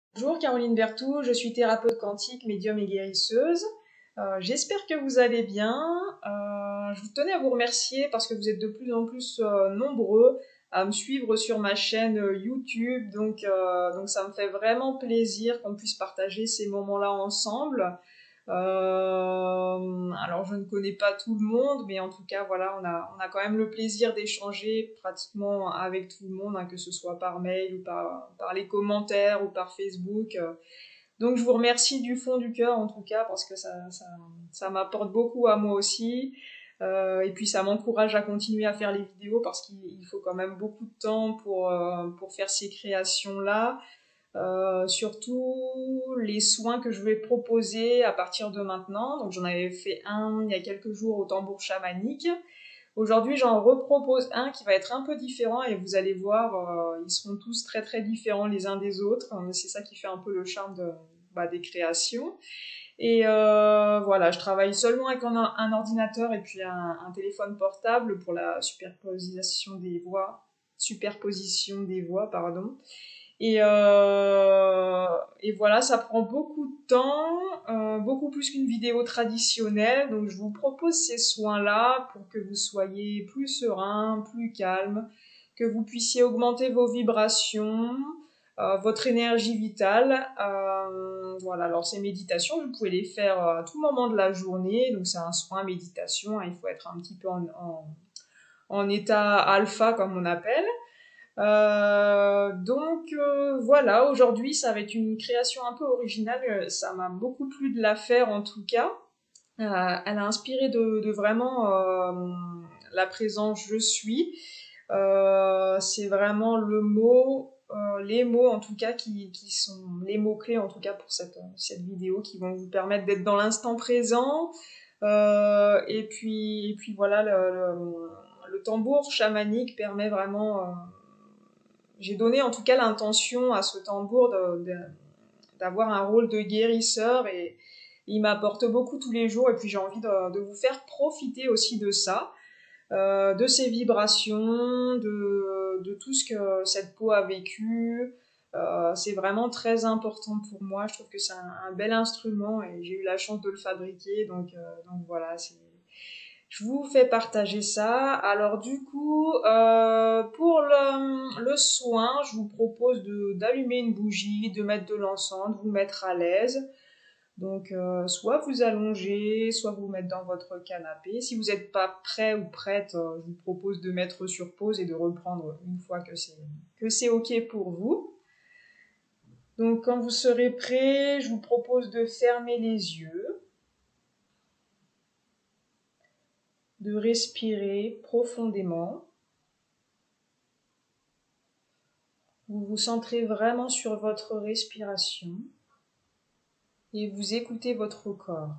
Bonjour Caroline Berthoud, je suis thérapeute quantique, médium et guérisseuse. J'espère que vous allez bien. Je vous tenais à vous remercier parce que vous êtes de plus en plus nombreux à me suivre sur ma chaîne YouTube. Donc ça me fait vraiment plaisir qu'on puisse partager ces moments-là ensemble. Alors je ne connais pas tout le monde, mais en tout cas voilà, on a quand même le plaisir d'échanger pratiquement avec tout le monde, hein, que ce soit par mail ou par les commentaires ou par Facebook. Donc je vous remercie du fond du cœur en tout cas parce que ça m'apporte beaucoup à moi aussi. Et puis ça m'encourage à continuer à faire les vidéos parce qu'il faut quand même beaucoup de temps pour faire ces créations-là. Surtout les soins que je vais proposer à partir de maintenant. Donc j'en avais fait un il y a quelques jours au tambour chamanique. Aujourd'hui j'en repropose un qui va être un peu différent et vous allez voir, ils seront tous très très différents les uns des autres. C'est ça qui fait un peu le charme des créations. Et voilà, je travaille seulement avec un ordinateur et puis un téléphone portable pour la superposition des voix, pardon. Et voilà, ça prend beaucoup de temps, beaucoup plus qu'une vidéo traditionnelle. Donc je vous propose ces soins-là pour que vous soyez plus serein, plus calme, que vous puissiez augmenter vos vibrations, votre énergie vitale. Voilà, alors ces méditations, vous pouvez les faire à tout moment de la journée. Donc c'est un soin méditation, hein, il faut être un petit peu en état alpha comme on appelle. Voilà, aujourd'hui ça va être une création un peu originale, ça m'a beaucoup plu de la faire en tout cas. Elle a inspiré de vraiment la présence je suis. C'est vraiment les mots en tout cas qui sont les mots clés en tout cas pour cette vidéo qui vont vous permettre d'être dans l'instant présent. Et puis voilà, le tambour chamanique permet vraiment j'ai donné en tout cas l'intention à ce tambour d'avoir un rôle de guérisseur et il m'apporte beaucoup tous les jours et puis j'ai envie de vous faire profiter aussi de ça, de ces vibrations, de tout ce que cette peau a vécu. C'est vraiment très important pour moi, je trouve que c'est un bel instrument et j'ai eu la chance de le fabriquer, donc voilà, je vous fais partager ça. Alors du coup, pour le soin, je vous propose d'allumer une bougie, de mettre de l'encens, de vous mettre à l'aise. Donc soit vous allongez, soit vous mettre dans votre canapé. Si vous n'êtes pas prêt ou prête, je vous propose de mettre sur pause et de reprendre une fois que c'est OK pour vous. Donc quand vous serez prêt, je vous propose de fermer les yeux, de respirer profondément. Vous vous centrez vraiment sur votre respiration et vous écoutez votre corps.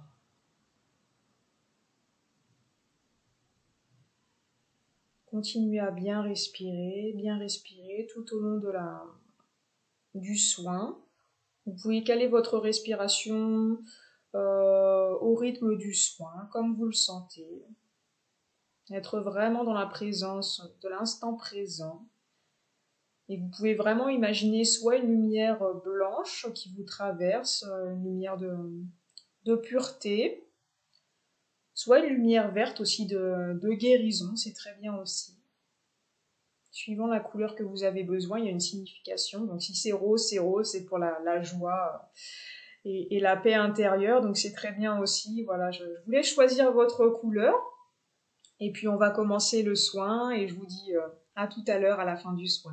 Continuez à bien respirer tout au long du soin. Vous pouvez caler votre respiration au rythme du soin, comme vous le sentez. Être vraiment dans la présence de l'instant présent. Et vous pouvez vraiment imaginer soit une lumière blanche qui vous traverse, une lumière de pureté, soit une lumière verte aussi de guérison, c'est très bien aussi. Suivant la couleur que vous avez besoin, il y a une signification. Donc si c'est rose, c'est pour la joie et la paix intérieure, donc c'est très bien aussi. Voilà, je voulais choisir votre couleur. Et puis on va commencer le soin et je vous dis à tout à l'heure à la fin du soin.